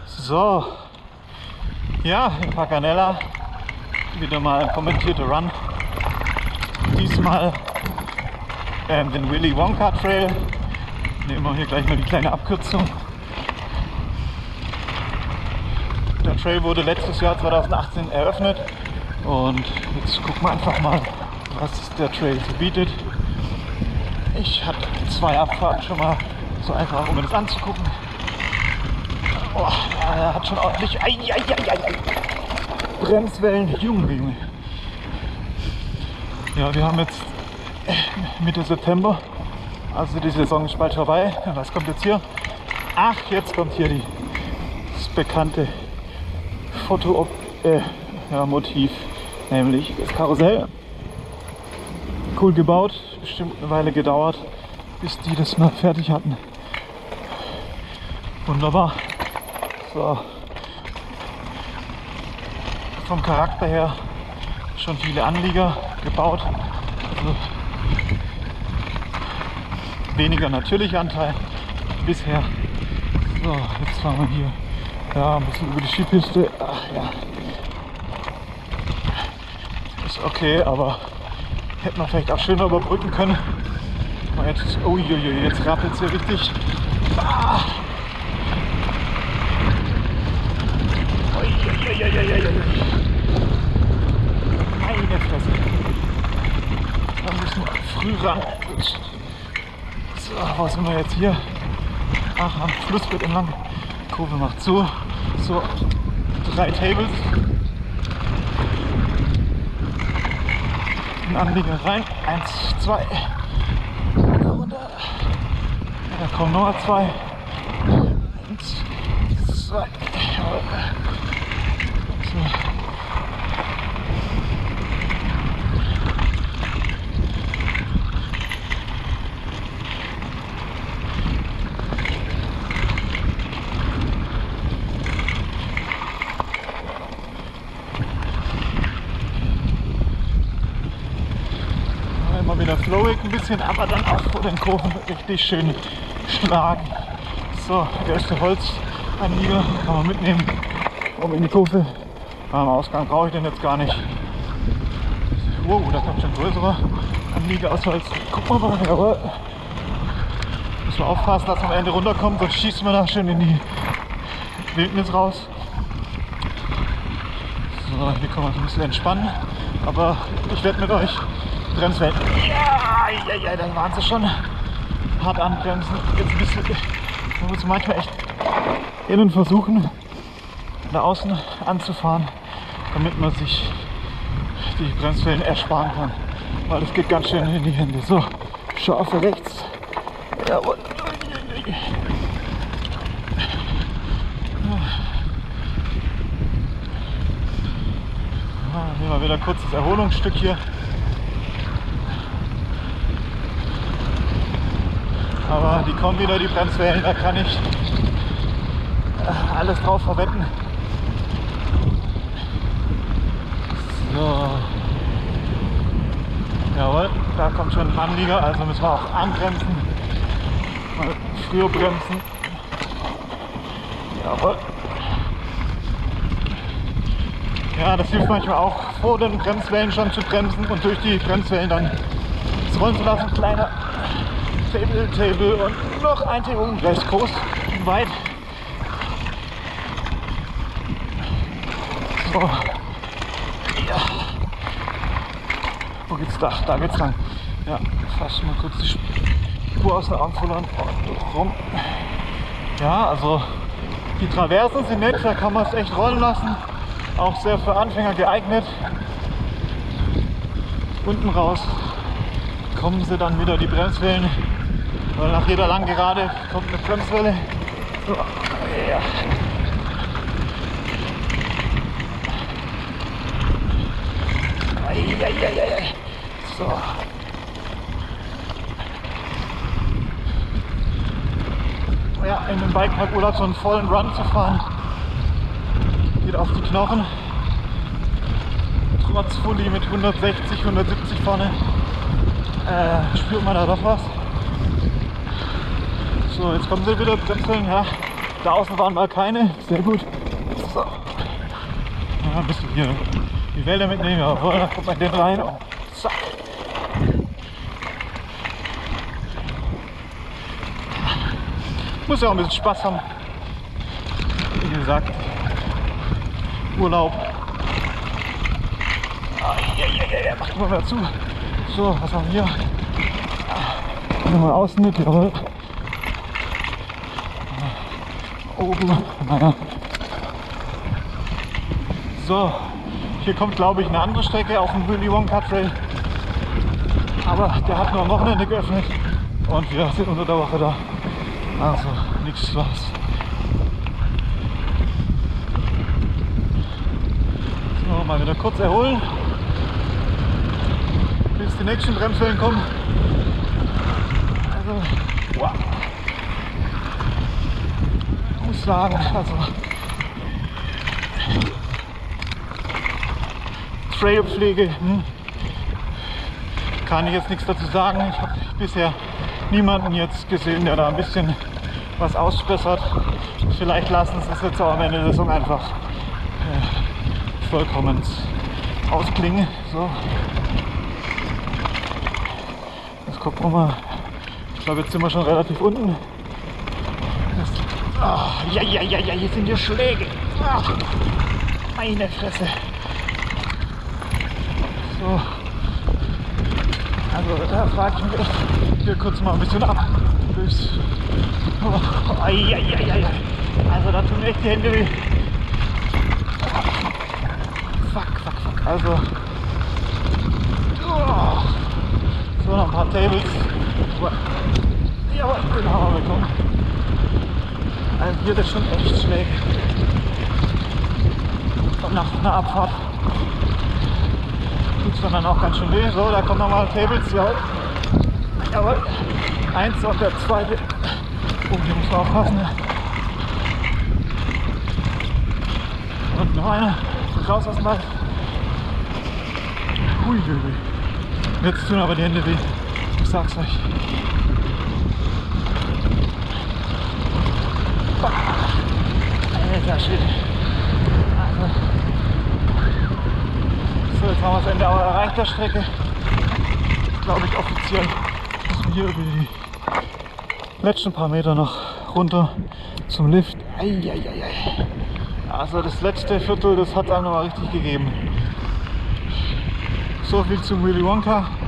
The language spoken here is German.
So, ja, in Pacanella wieder mal ein kommentierter Run. Diesmal den Willy Wonka Trail. Nehmen wir hier gleich mal die kleine Abkürzung. Der Trail wurde letztes Jahr 2018 eröffnet und jetzt gucken wir einfach mal, was der Trail so bietet. Ich hatte 2 Abfahrten schon mal so einfach, um mir das anzugucken. Oh, er hat schon ordentlich Bremswellen. Junge. Ja, wir haben jetzt Mitte September, also die Saison ist bald vorbei. Was kommt jetzt hier? Ach, jetzt kommt hier das bekannte Fotomotiv, nämlich das Karussell. Cool gebaut, bestimmt eine Weile gedauert, bis die das mal fertig hatten. Wunderbar. So. Vom Charakter her schon viele Anlieger gebaut. Also weniger natürlicher Anteil bisher. So, jetzt fahren wir hier ein bisschen über die Skipiste. Ach ja. Ist okay, aber hätte man vielleicht auch schöner überbrücken können. Aber jetzt, uiuiui, jetzt rappelt es hier richtig. Meine Fresse. Da müssen wir früh ran. So, wo sind wir jetzt hier? Ach, am Flussbett entlang. Kurve macht zu. So, 3 Tables. Ein Anlieger rein. 1, 2. Runter. Da kommen noch 2. 1, 2. So. Immer wieder flowig ein bisschen, aber dann auch vor den Kurven richtig schön schlagen. So, der erste Holzanlieger kann man mitnehmen, um in die Kurve. Am Ausgang brauche ich den jetzt gar nicht. Wow, da kommt schon ein größerer Anlieger aus Holz. Guck mal, jawohl. Müssen wir aufpassen, dass man am Ende runterkommt, sonst schießen wir da schön in die Wildnis raus. So, hier kann man ein bisschen entspannen, aber ich werde mit euch Bremswellen. Ja, dann waren sie schon hart anbremsen. Jetzt ein bisschen, man muss manchmal echt innen versuchen, nach außen anzufahren, damit man sich die Bremswellen ersparen kann, weil es geht ganz schön in die Hände. So, scharfe rechts. Jawohl. Nehmen wir wieder ein kurzes Erholungsstück hier. Aber die kommen wieder, die Bremswellen, da kann ich alles drauf verwetten. So. Jawohl, da kommt schon ein Anlieger, also müssen wir auch anbremsen. Mal früher bremsen. Jawohl. Ja, das hilft manchmal auch, vor den Bremswellen schon zu bremsen und durch die Bremswellen dann ins Rollen zu lassen. Kleiner Table und noch ein Table, recht groß und weit. So. Ja. Wo geht's da? Da geht's lang. Ja, fast mal kurz die Spur aus der Arm verloren. Rum. Ja, also die Traversen sind nett, da kann man es echt rollen lassen. Auch sehr für Anfänger geeignet. Unten raus kommen sie dann wieder die Bremswellen, weil nach jeder langen Gerade kommt eine Bremswelle. So, ja. So. Ja, in dem Bikepark-Urlaub so einen vollen Run zu fahren, geht auf die Knochen. Trotz Fully mit 160, 170 vorne spürt man da doch was. So, jetzt kommen sie wieder, Bremseln, ja, Da außen waren mal keine. Sehr gut. So. Ja, ein bisschen hier die Wälder mitnehmen. Jawohl, da kommt man den rein. Und zack. Muss ja auch ein bisschen Spaß haben. Wie gesagt, Urlaub. Macht mal mehr zu. So, was haben wir hier? Nochmal außen mit, jawohl. Oben, naja. So, hier kommt glaube ich eine andere Strecke auf dem Willy Wonka Trail. Aber der hat nur am Wochenende geöffnet und wir sind unter der Woche da. Also nichts los. So, mal wieder kurz erholen, bis die nächsten Bremswellen kommen. Also, wow. Ich muss sagen, also Trailpflege, kann ich jetzt nichts dazu sagen. Ich habe bisher niemanden jetzt gesehen, der da ein bisschen was ausbessert. Vielleicht lassen sie es jetzt auch am Ende der Saison einfach vollkommen ausklingen. So. Jetzt gucken wir mal. Ich glaube, jetzt sind wir schon relativ unten. Ja, hier sind die Schläge. Meine Fresse. So. Also da frage ich mich echt hier kurz mal ein bisschen ab. Also da tun echt die Hände weh. Fuck. Also so noch ein paar Tables. Jawohl, den haben wir bekommen. Also hier das schon echt schräg. Und nach einer Abfahrt tut es dann auch ganz schön weh. So, da kommen nochmal Tables. Jawohl. Eins und der zweite. Oh, hier muss man aufpassen. Und noch einer. Raus aus dem Wald. Hui. Jetzt tun aber die Hände weh. Ich sag's euch. Alter Shit. Also. So, jetzt haben wir das Ende aber erreicht der Strecke. Glaube ich offiziell. Müssen wir hier über die letzten paar Meter noch runter zum Lift. Also das letzte Viertel, das hat einem noch mal richtig gegeben. So viel zum Willy Wonka.